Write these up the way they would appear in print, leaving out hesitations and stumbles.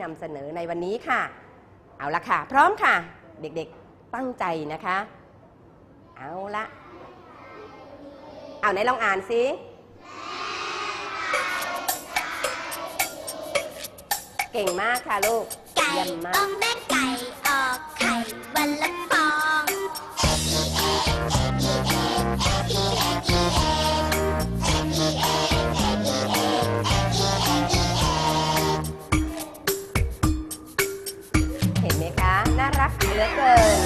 ำเสนอในวันนี้ค่ะเอาละค่ะพร้อมค่ะเด็กๆตั้งใจนะคะเอาละเอาไหนลองอ่านสิเก่งมากค่ะลูกเยี่ยมมากแม่ไก่ออกไข่วันละฟองเห็นไหมคะน่ารักเหลือเกิน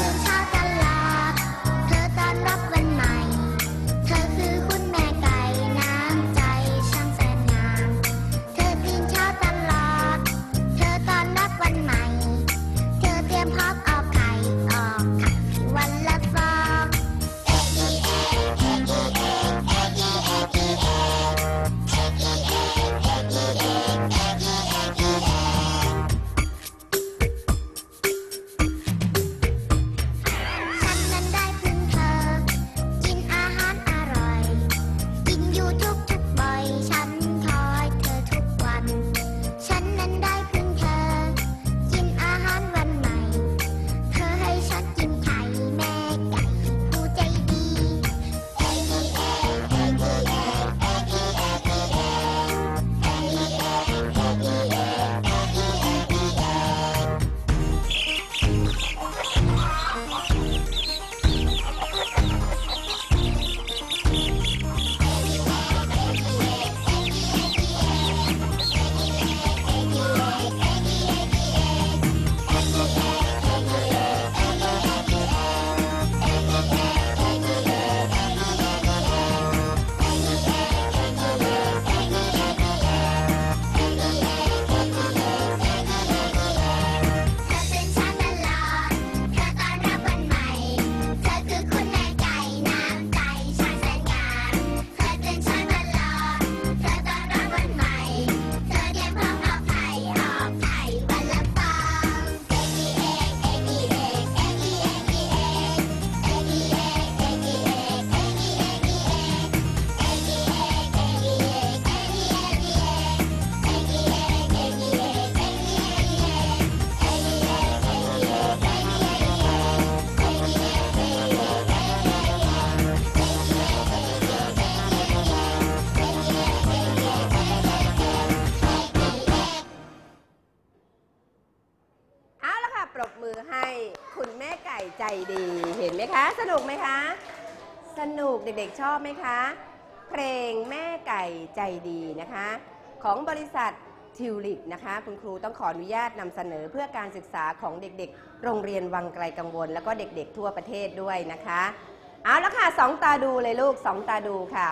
ให้คุณแม่ไก่ใจดีเห็นไหมคะสนุกไหมคะสนุกเด็กๆชอบไหมคะเพลงแม่ไก่ใจดีนะคะของบริษัททิวลิปนะคะคุณครูต้องขออนุญาตนำเสนอเพื่อการศึกษาของเด็กๆโรงเรียนวังไกลกังวลแล้วก็เด็กๆทั่วประเทศด้วยนะคะเอาละค่ะ2 ตาดูเลยลูก2 ตาดูค่ะ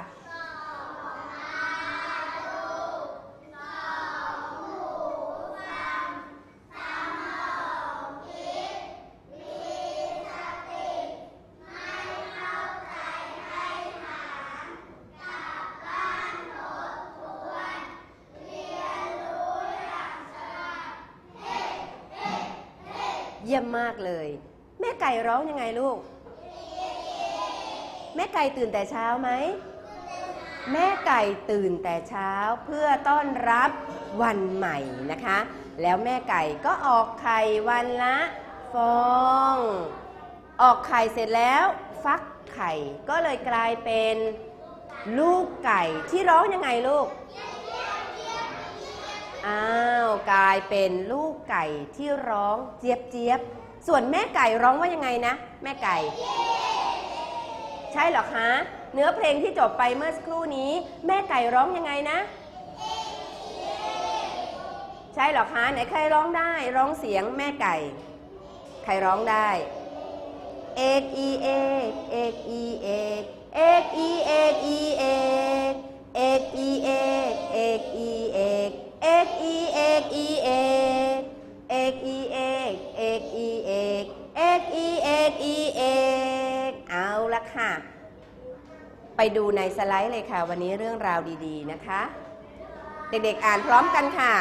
เยี่ยมมากเลยแม่ไก่ร้องยังไงลูกแม่ไก่ตื่นแต่เช้าไหมแม่ไก่ตื่นแต่เช้าเพื่อต้อนรับวันใหม่นะคะแล้วแม่ไก่ก็ออกไข่วันละฟองออกไข่เสร็จแล้วฟักไข่ก็เลยกลายเป็นลูกไก่ที่ร้องยังไงลูกอ้าวกลายเป็นลูกไก่ที่ร้องเจี๊ยบเจี๊ยบส่วนแม่ไก่ร้องว่ายังไงนะแม่ไก่ใช่หรอคะเนื้อเพลงที่จบไปเมื่อสักครู่นี้แม่ไก่ร้องยังไงนะใช่หรอคะไหนใครร้องได้ร้องเสียงแม่ไก่ใครร้องได้เอกอีเอกเอกอีเอกเอกอีเอกอีเอกเอกอีเอกเอกอีเอกเอกอีเอกอีเอกเอกอีเอกเอกอีเอกเอกอีเอกอีเอกเอาละค่ะไปดูในสไลด์เลยค่ะวันนี้เรื่องราวดีๆนะคะเด็กๆอ่านพร้อมกันค่ะ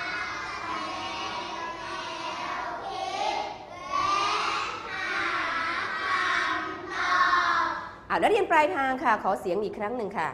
นักเรียนปลายทางค่ะขอเสียงอีกครั้งหนึ่งค่ะ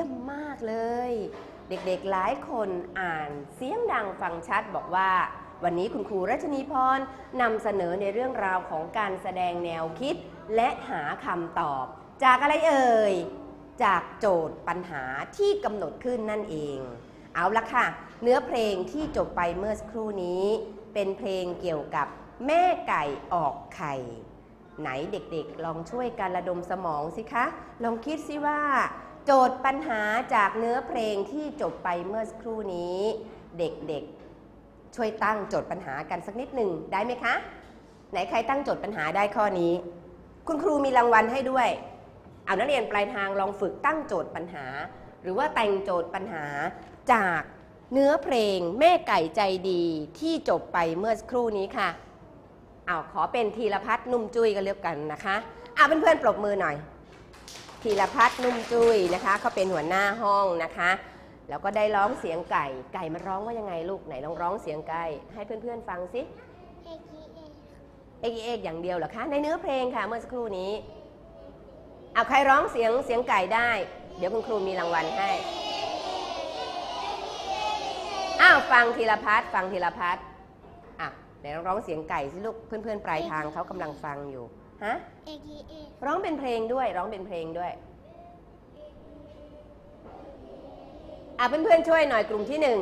ยมมากเลย เด็กๆหลายคนอ่านเสียงดังฟังชัดบอกว่าวันนี้คุณครูรัชนีพรนำเสนอในเรื่องราวของการแสดงแนวคิดและหาคำตอบ จากอะไรเอ่ยจากโจทย์ปัญหาที่กำหนดขึ้นนั่นเองเอาละค่ะเนื้อเพลงที่จบไปเมื่อสักครู่นี้เป็นเพลงเกี่ยวกับแม่ไก่ออกไข่ไหนเด็กๆลองช่วยกันระดมสมองสิคะลองคิดสิว่าโจทย์ปัญหาจากเนื้อเพลงที่จบไปเมื่อสักครู่นี้เด็กๆช่วยตั้งโจทย์ปัญหากันสักนิดหนึ่งได้ไหมคะไหนใครตั้งโจทย์ปัญหาได้ข้อนี้คุณครูมีรางวัลให้ด้วยเอานักเรียนปลายทางลองฝึกตั้งโจทย์ปัญหาหรือว่าแต่งโจทย์ปัญหาจากเนื้อเพลงแม่ไก่ใจดีที่จบไปเมื่อสักครู่นี้ค่ะเอาขอเป็นธีรพัฒน์นุ่มจุ้ยกันเรียกกันนะคะเพื่อนๆปรบมือหน่อยธีรพัฒน์นุ่มจุ้ยนะคะเขาเป็นหัวหน้าห้องนะคะแล้วก็ได้ร้องเสียงไก่มันร้องว่ายังไงลูกไหนลองร้องเสียงไก่ให้เพื่อนๆฟังสิเอกอย่างเดียวเหรอคะในเนื้อเพลงค่ะเมื่อสักครู่นี้เอาใครร้องเสียงไก่ได้เดี๋ยวคุณครูมีรางวัลให้ฟังธีรพัฒน์ไหนร้องเสียงไก่สิลูกเพื่อนๆปลายทางเขากำลังฟังอยู่ฮะร้องเป็นเพลงด้วยเพื่อนๆช่วยหน่อยกลุ่มที่1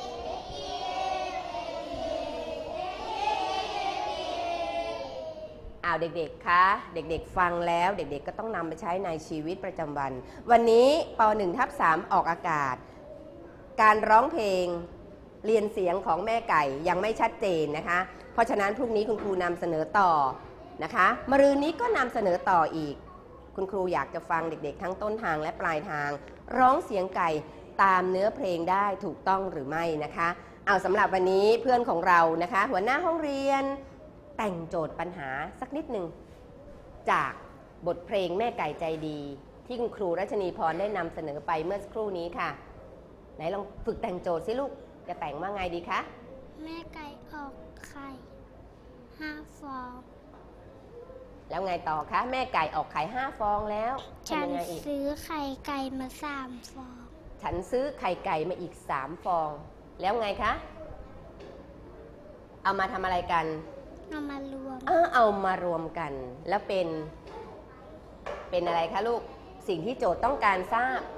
เด็กๆคะเด็กๆฟังแล้วเด็กๆก็ต้องนำไปใช้ในชีวิตประจำวันวันนี้ป .1/3 ออกอากาศการร้องเพลงเรียนเสียงของแม่ไก่ยังไม่ชัดเจนนะคะเพราะฉะนั้นพรุ่งนี้คุณครูนำเสนอต่อนะคะมะรืนนี้ก็นำเสนอต่ออีกคุณครูอยากจะฟังเด็กๆทั้งต้นทางและปลายทางร้องเสียงไก่ตามเนื้อเพลงได้ถูกต้องหรือไม่นะคะสำหรับวันนี้เพื่อนของเรานะคะหัวหน้าห้องเรียนแต่งโจทย์ปัญหาสักนิดหนึ่งจากบทเพลงแม่ไก่ใจดีที่คุณครูรัชนีพรได้นำเสนอไปเมื่อสักครู่นี้ค่ะไหนลองฝึกแต่งโจทย์สิลูกจะแต่งว่าไงดีคะแม่ไก่ออกไข่5 ฟองแล้วไงต่อคะแม่ไก่ออกไข่5 ฟองแล้วฉันซื้อไข่ไก่มา3 ฟองฉันซื้อไข่ไก่มาอีก3 ฟองแล้วไงคะเอามาทำอะไรกันเอามารวมกันแล้วเป็นอะไรคะลูกสิ่งที่โจทย์ต้องการทราบ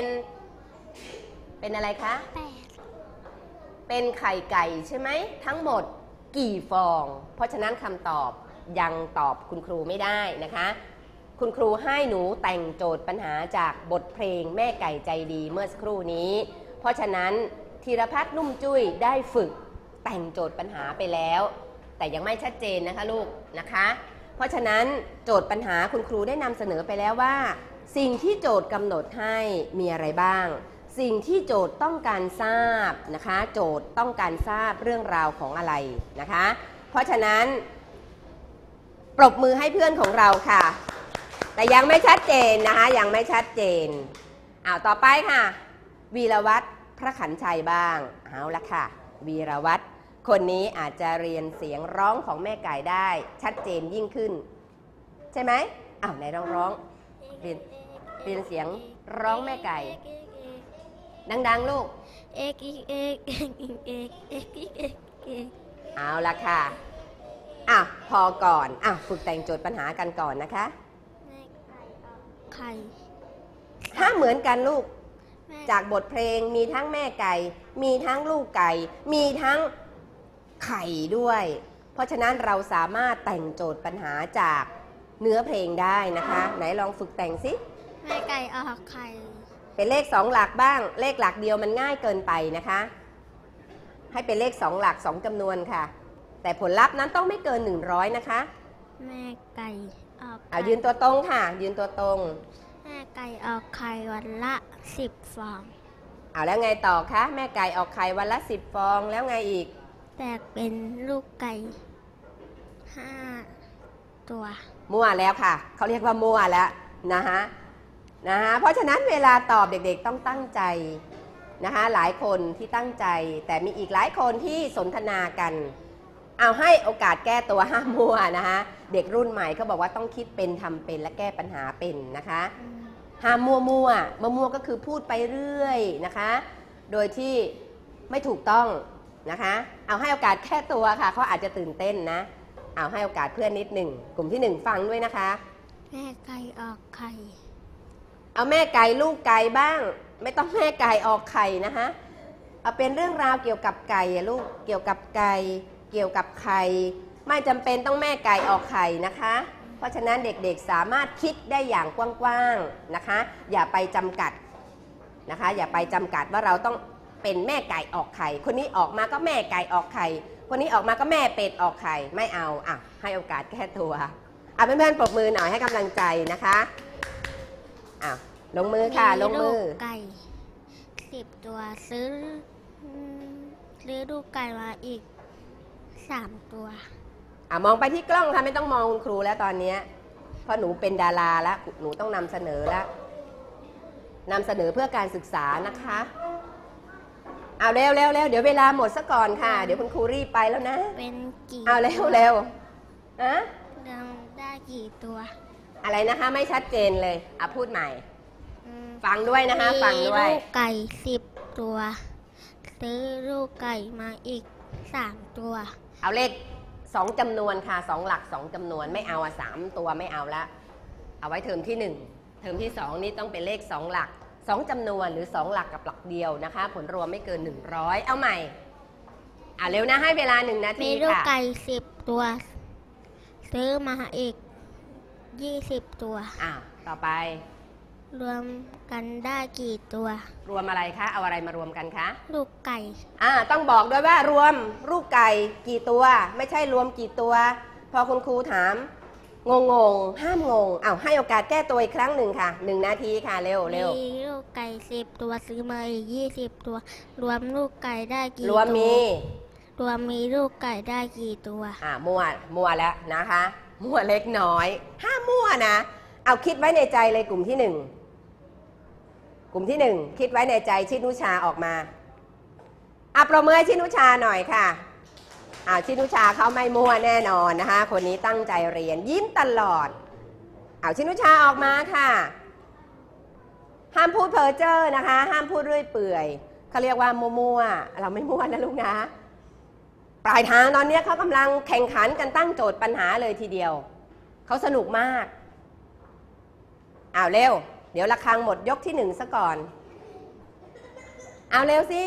เป็นอะไรคะเป็นไข่ไก่ใช่ไหมทั้งหมดกี่ฟองเพราะฉะนั้นคำตอบยังตอบคุณครูไม่ได้นะคะคุณครูให้หนูแต่งโจทย์ปัญหาจากบทเพลงแม่ไก่ใจดีเมื่อสักครู่นี้เพราะฉะนั้นธีรพัฒน์นุ่มจุ้ยได้ฝึกแต่งโจทย์ปัญหาไปแล้วแต่ยังไม่ชัดเจนนะคะลูกนะคะเพราะฉะนั้นโจทย์ปัญหาคุณครูได้นำเสนอไปแล้วว่าสิ่งที่โจทย์กำหนดให้มีอะไรบ้างสิ่งที่โจทย์ต้องการทราบนะคะโจทย์ต้องการทราบเรื่องราวของอะไรนะคะเพราะฉะนั้นปรบมือให้เพื่อนของเราค่ะแต่ยังไม่ชัดเจนนะคะยังไม่ชัดเจนต่อไปค่ะวีรวัฒน์พระขันชัยบ้างเอาละค่ะวีรวัฒน์คนนี้อาจจะเรียนเสียงร้องของแม่ไก่ได้ชัดเจนยิ่งขึ้นใช่ไหมไหนร้องเรียนเสียงร้องแม่ไก่ดังๆลูกเอกเอาละค่ะพอก่อนฝึกแต่งโจทย์ปัญหากันก่อนนะคะแม่ไก่ออกไข่เหมือนกันลูกจากบทเพลงมีทั้งแม่ไก่มีทั้งลูกไก่มีทั้งไข่ด้วยเพราะฉะนั้นเราสามารถแต่งโจทย์ปัญหาจากเนื้อเพลงได้นะคะไหนลองฝึกแต่งสิแม่ไก่ออกไข่เป็นเลข2 หลักบ้างเลขหลักเดียวมันง่ายเกินไปนะคะให้เป็นเลข2 หลัก2 จำนวนค่ะแต่ผลลัพธ์นั้นต้องไม่เกิน100นะคะแม่ไก่ออกยืนตัวตรงค่ะยืนตัวตรงแม่ไก่ออกไข่วันละ10 ฟองแล้วไงต่อคะแม่ไก่ออกไข่วันละ10 ฟองแล้วไงอีกแตกเป็นลูกไก่5 ตัวมั่วแล้วค่ะเขาเรียกว่ามั่วแล้วนะคะเพราะฉะนั้นเวลาตอบเด็กๆต้องตั้งใจนะคะหลายคนที่ตั้งใจแต่มีอีกหลายคนที่สนทนากันให้โอกาสแก้ตัวห้ามมั่วนะคะเด็กรุ่นใหม่เขาบอกว่าต้องคิดเป็นทำเป็นและแก้ปัญหาเป็นนะคะห้ามมั่วก็คือพูดไปเรื่อยนะคะโดยที่ไม่ถูกต้องนะคะเอาให้โอกาสแค่ตัวค่ะเขาอาจจะตื่นเต้นนะเอาให้โอกาสเพื่อนนิดหนึ่งกลุ่มที่1ฟังด้วยนะคะแม่ไก่ออกไข่เอาแม่ไก่ลูกไก่บ้างไม่ต้องแม่ไก่ออกไข่นะคะเอาเป็นเรื่องราวเกี่ยวกับไก่ลูกเกี่ยวกับไก่เกี่ยวกับไข่ไม่จำเป็นต้องแม่ไก่ออกไข่นะคะเพราะฉะนั้นเด็กๆสามารถคิดได้อย่างกว้างๆนะคะอย่าไปจำกัดนะคะอย่าไปจำกัดว่าเราต้องเป็นแม่ไก่ออกไข่คนนี้ออกมาก็แม่ไก่ออกไข่คนนี้ออกมาก็แม่เป็ดออกไข่ไม่เอาอ่ะให้โอกาสแก้ตัวเพื่อนๆปรบมือหน่อยให้กำลังใจนะคะลงมือค่ะลงมือไก่10 ตัวซื้อลูกไก่มาอีก3 ตัวมองไปที่กล้องค่ะไม่ต้องมองคุณครูแล้วตอนนี้เพราะหนูเป็นดาราแล้วหนูต้องนำเสนอแล้วนำเสนอเพื่อการศึกษานะคะเอาเร็วเดี๋ยวเวลาหมดซะก่อนค่ะเดี๋ยวคุณครูรีบไปแล้วนะเป็นกี่เอาเร็วนะได้กี่ตัวอะไรนะคะไม่ชัดเจนเลยพูดใหม่ฟังด้วยนะคะฟังด้วยลูกไก่10 ตัวซื้อลูกไก่มาอีก3 ตัวเอาเลข2 จำนวนค่ะ2 หลัก 2 จำนวนไม่เอา3 ตัวไม่เอาละเอาไว้เทอมที่1เทอมที่2นี่ต้องเป็นเลข2 หลัก2 จำนวนหรือ2 หลักกับหลักเดียวนะคะผลรวมไม่เกิน100เอาใหม่เร็วนะให้เวลา1 นาทีค่ะมีลูกไก่10 ตัวซื้อมาอีก20 ตัวต่อไปรวมกันได้กี่ตัวรวมอะไรคะเอาอะไรมารวมกันคะลูกไก่ต้องบอกด้วยว่ารวมลูกไก่กี่ตัวไม่ใช่รวมกี่ตัวพอคุณครูถามงงห้ามงงให้โอกาสแก้ตัวอีกครั้งหนึ่งค่ะ1 นาทีค่ะเร็วมีลูกไก่10 ตัวซื้อมาอีก20 ตัวรวมลูกไก่ได้กี่ตัวรวมมีลูกไก่ได้กี่ตัวมั่วแล้วนะคะมั่วเล็กน้อยห้ามมั่วนะเอาคิดไว้ในใจเลยกลุ่มที่1คิดไว้ในใจชินุชาออกมาประเมินชินุชาหน่อยค่ะชินุชาเขาไม่มั่วแน่นอนนะคะคนนี้ตั้งใจเรียนยิ้มตลอดชินุชาออกมาค่ะห้ามพูดเพ้อเจ้อนะคะห้ามพูดเรื่อยเปื่อยเขาเรียกว่ามั่วเราไม่มั่วนะลูกนะปลายทางตอนนี้เขากำลังแข่งขันกันตั้งโจทย์ปัญหาเลยทีเดียวเขาสนุกมากเร็วเดี๋ยวระฆังหมดยกที่1ซะก่อนเร็วสิ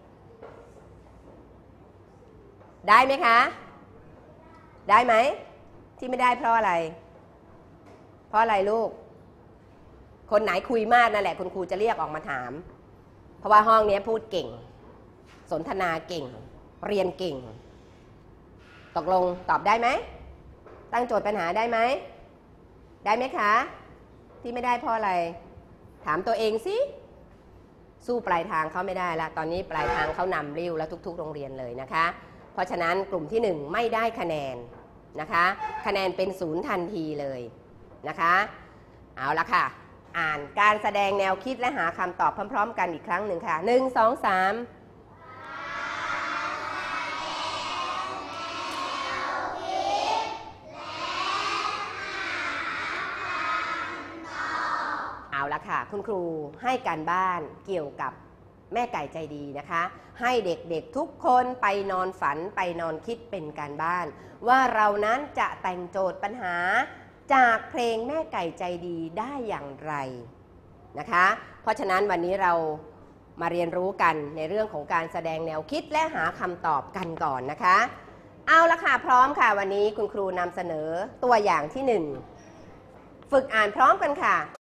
ได้ไหมคะได้ไหมที่ไม่ได้เพราะอะไรลูกคนไหนคุยมากนั่นแหละคุณครูจะเรียกออกมาถามเพราะว่าห้องนี้พูดเก่งสนทนาเก่งเรียนเก่งตกลงตอบได้ไหมตั้งโจทย์ปัญหาได้ไหมคะที่ไม่ได้เพราะอะไรถามตัวเองสิสู้ปลายทางเขาไม่ได้ละตอนนี้ปลายทางเขานำริ้วแล้วทุกๆโรงเรียนเลยนะคะเพราะฉะนั้นกลุ่มที่1ไม่ได้คะแนนนะคะคะแนนเป็น0ทันทีเลยนะคะเอาละค่ะอ่านการแสดงแนวคิดและหาคำตอบพร้อมๆกันอีกครั้งหนึ่งค่ะ1 2 3เอาละค่ะคุณครูให้การบ้านเกี่ยวกับแม่ไก่ใจดีนะคะให้เด็กๆทุกคนไปนอนฝันไปนอนคิดเป็นการบ้านว่าเรานั้นจะแต่งโจทย์ปัญหาจากเพลงแม่ไก่ใจดีได้อย่างไรนะคะเพราะฉะนั้นวันนี้เรามาเรียนรู้กันในเรื่องของการแสดงแนวคิดและหาคำตอบกันก่อนนะคะเอาละค่ะพร้อมค่ะวันนี้คุณครูนำเสนอตัวอย่างที่1ฝึกอ่านพร้อมกันค่ะ